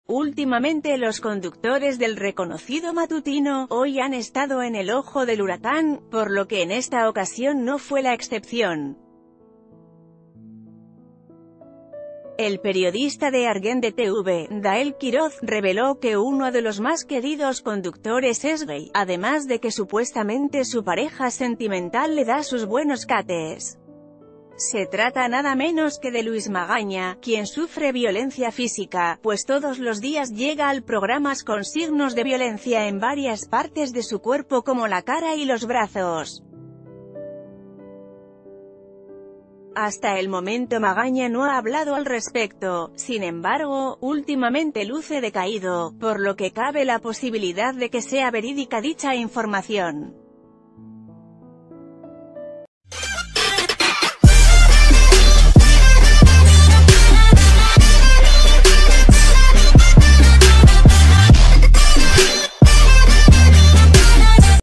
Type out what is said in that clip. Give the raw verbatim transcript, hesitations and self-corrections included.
Últimamente los conductores del reconocido matutino hoy han estado en el ojo del huracán, por lo que en esta ocasión no fue la excepción. El periodista de Argent de T V, Dael Quiroz, reveló que uno de los más queridos conductores es gay, además de que supuestamente su pareja sentimental le da sus buenos cates. Se trata nada menos que de Luis Magaña, quien sufre violencia física, pues todos los días llega al programa con signos de violencia en varias partes de su cuerpo como la cara y los brazos. Hasta el momento Magaña no ha hablado al respecto, sin embargo, últimamente luce decaído, por lo que cabe la posibilidad de que sea verídica dicha información.